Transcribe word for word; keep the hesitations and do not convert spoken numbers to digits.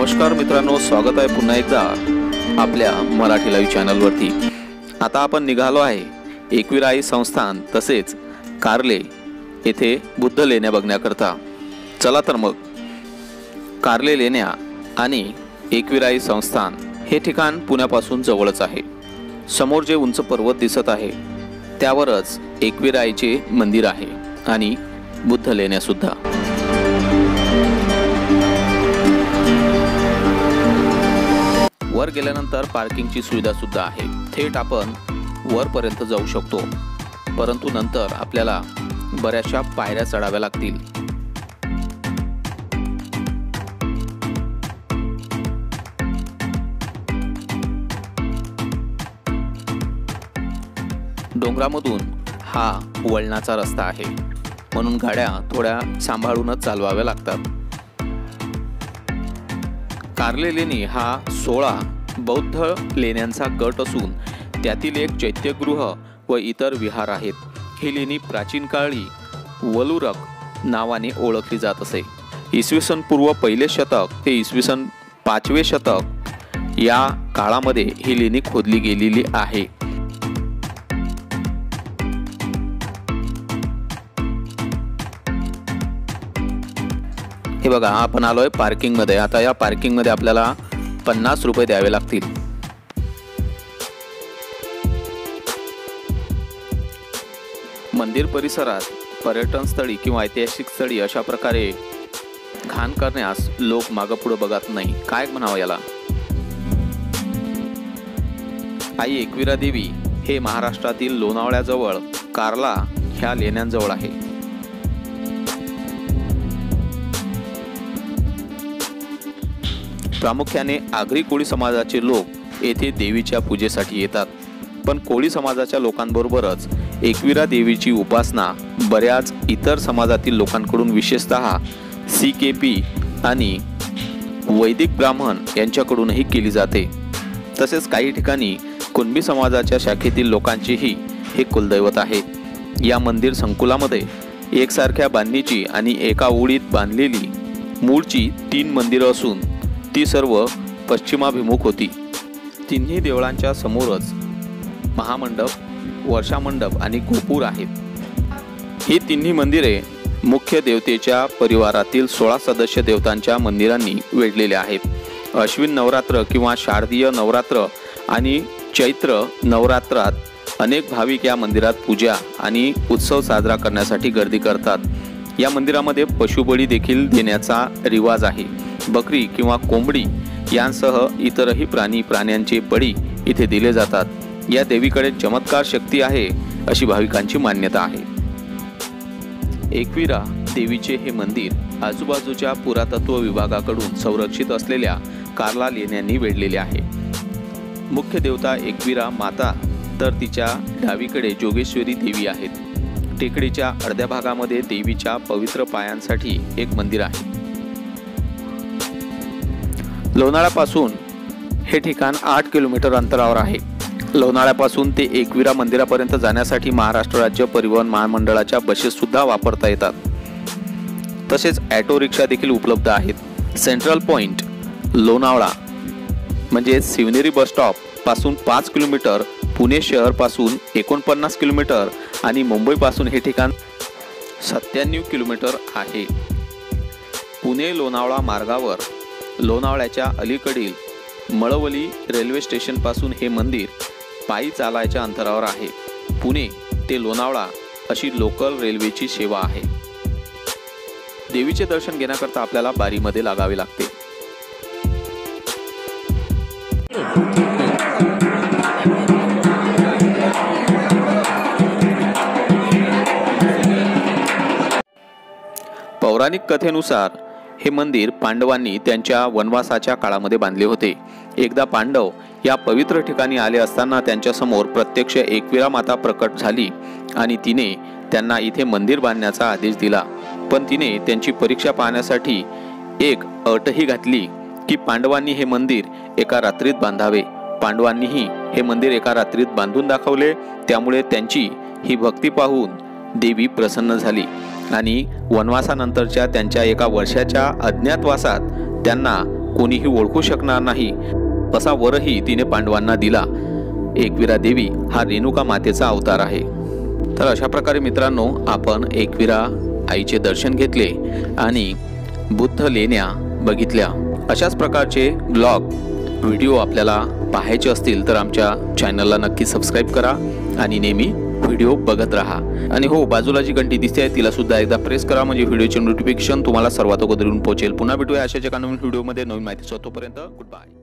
नमस्कार मित्रांनो, स्वागत आहे पुन्हा एकदा आपल्या मराठी लाईव्ह चॅनलवरती। आता आपण निघालो आहे एकविराई संस्थान तसेच कार्ले येथे बुद्ध लेण्या बघण्याकरता। चला तर मग कार्ले लेण्या आणि एकविराई संस्थान हे ठिकाण पुण्यापासून जवळच आहे। समोर जे उंच पर्वत दिसत आहे त्यावरच एकविराईचे मंदिर आहे आणि बुद्ध लेण्या सुद्धा। वर गेल्यानंतर पार्किंगची सुविधा सुद्धा आहे। थेट आपण वरपर्यंत जाऊ शकतो, परंतु नंतर आपल्याला बऱ्याचशा पायऱ्या चढाव्या लागतील। डोंगरामधून हा वळणाचा रस्ता आहे, म्हणून गाड्या थोड्या सांभाळूनच चालवाव्या लागतात। कार्ले लेणी हा सोळा बौद्ध लेण्यांचा गट असून त्यातील एक चैत्यगृह व इतर विहार आहेत। ही लेणी प्राचीन काळी वलुरक नावाने ओळखली जात असे। इसवी सन पूर्व पहिले शतक ते इसवी सन पाचवे शतक या काळामध्ये ही लेणी खोदली गेलेली आहे। हे बघा, आपण आलोय पार्किंग मध्ये। आता या पार्किंग मध्ये आपल्याला पन्नास रुपये द्यावे लागतील। मंदिर परिसरात पर्यटन स्थळी किंवा ऐतिहासिक स्थळी अशा प्रकारे घाण करण्यास लोक मागपुढे बघत नाही। काय म्हणावं याला। आई एकविरा देवी हे महाराष्ट्रातील लोणावळ्याजवळ कार्ला ह्या लेण्यांजवळ आहे। प्रामुख्याने आगरी कोळी समाजाचे लोक येथे देवीच्या पूजेसाठी येतात, पण कोळी समाजाच्या लोकांबरोबरच एकविरा देवीची उपासना बऱ्याच इतर समाजातील लोकांकडून विशेषतः सी के पी आणि वैदिक ब्राह्मण यांच्याकडूनही केली जाते। तसेच काही ठिकाणी कुणबी समाजाच्या शाखेतील लोकांचेही हे कुलदैवत आहे। या मंदिर संकुलामध्ये एकसारख्या बांधणीची आणि एका ओळीत बांधलेली मूळची तीन मंदिरं असून ती सर्व पश्चिमाभिमुख होती। तिन्ही देवळांच्या समोरच महामंडप, वर्षामंडप आणि गोपूर आहेत। ही तिन्ही मंदिरे मुख्य देवतेच्या परिवारातील सोळा सदस्य देवतांच्या मंदिरांनी वेढलेले आहेत। अश्विन नवरात्र किंवा शारदीय नवरात्र आणि चैत्र नवरात्रात अनेक भाविक या मंदिरात पूजा आणि उत्सव साजरा करण्यासाठी गर्दी करतात। या मंदिरामध्ये पशुबळी देखील देण्याचा रिवाज आहे। बकरी किंवा कोंबडी यांसह इतरही प्राणी प्राण्यांचे बळी इथे दिले जातात। या देवीकडे चमत्कार शक्ती आहे अशी भाविकांची मान्यता आहे। एकविरा देवीचे हे मंदिर आजूबाजूच्या पुरातत्व विभागाकडून संरक्षित असलेल्या कार्ला लेण्यांनी वेढलेले आहे। मुख्य देवता एकविरा माता तर तिच्या डावीकडे जोगेश्वरी देवी आहेत। टेकडीच्या अर्ध्या भागामध्ये देवीच्या पवित्र पायांसाठी एक मंदिर आहे। लोणाळ्यापासून हे ठिकाण आठ किलोमीटर अंतरावर आहे। लोणाळ्यापासून ते एकविरा मंदिरापर्यंत जाण्यासाठी महाराष्ट्र राज्य परिवहन महामंडळाच्या बसेस सुद्धा वापरता येतात। तसेच ऑटो रिक्षा देखील उपलब्ध आहेत। सेंट्रल पॉइंट लोणावळा म्हणजे शिवनेरी बस स्टॉप पासून पाच किलोमीटर, पुणे शहर पासून एकोणपन्नास किलोमीटर आणि मुंबई पासून हे ठिकाण सत्त्याण्णव किलोमीटर आहे। पुणे लोणावळा मार्गावर लोणावळ्याच्या अलीकडील मळवली रेल्वे स्टेशन पासून हे मंदिर पायी चालायच्या अंतरावर आहे। पुणे ते लोणावळा अशी लोकल रेल्वेची सेवा आहे। देवीचे दर्शन घेण्याकरता आपल्याला बारीमध्ये लागावे लागते। पौराणिक कथेनुसार हे मंदिर पांडवांनी त्यांच्या वनवासाच्या काळामध्ये बांधले होते। एकदा पांडव या पवित्र ठिकाणी आले असताना त्यांच्या समोर प्रत्यक्ष एकविरा माता प्रकट झाली आणि तिने त्यांना इथे मंदिर बांधण्याचा आदेश दिला। पण तिने त्यांची परीक्षा पाहण्यासाठी एक अटही घातली की पांडवांनी हे मंदिर एका रात्रीत बांधावे। पांडवांनीही हे मंदिर एका रात्रीत बांधून दाखवले। त्यामुळे त्यांची ही भक्ती पाहून देवी प्रसन्न झाली आणि वनवासानंतरच्या त्यांच्या एका वर्षाच्या अज्ञातवासात त्यांना कोणीही ओळखू शकणार नाही असा वरही तिने पांडवांना दिला. एकविरा देवी हा रेणुका मातेचा अवतार आहे. तर अशा प्रकारे मित्रांनो, आपण एकविरा आईचे दर्शन घेतले आणि बुद्ध लेण्या बघितल्या. अशाच प्रकारचे ब्लॉग व्हिडिओ आपल्याला पाहायचे असतील तर आमच्या चॅनलला नक्की सबस्क्राईब करा आणि नेहमी व्हिडिओ बघत राहा. आणि हो, बाजूला जी घंटी दिसते आहे तिला सुद्धा एकदा प्रेस करा, म्हणजे व्हिडिओचे नोटिफिकेशन तुम्हाला सर्वात अगोदर येऊन पोहोचेल. पुन्हा भेटूया अशाच एका नवीन व्हिडिओमध्ये नवीन माहिती. तोपर्यंत गुड बाय.